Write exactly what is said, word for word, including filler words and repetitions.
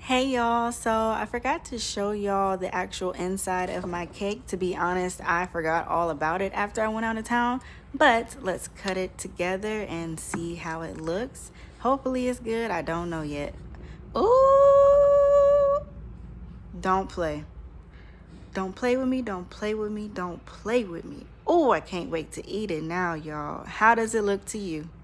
Hey y'all, so I forgot to show y'all the actual inside of my cake. To be honest, I forgot all about it after I went out of town, but let's cut it together and see how it looks. Hopefully it's good, I don't know yet. Ooh, don't play. Don't play with me, don't play with me, don't play with me. Oh, I can't wait to eat it now, y'all. How does it look to you?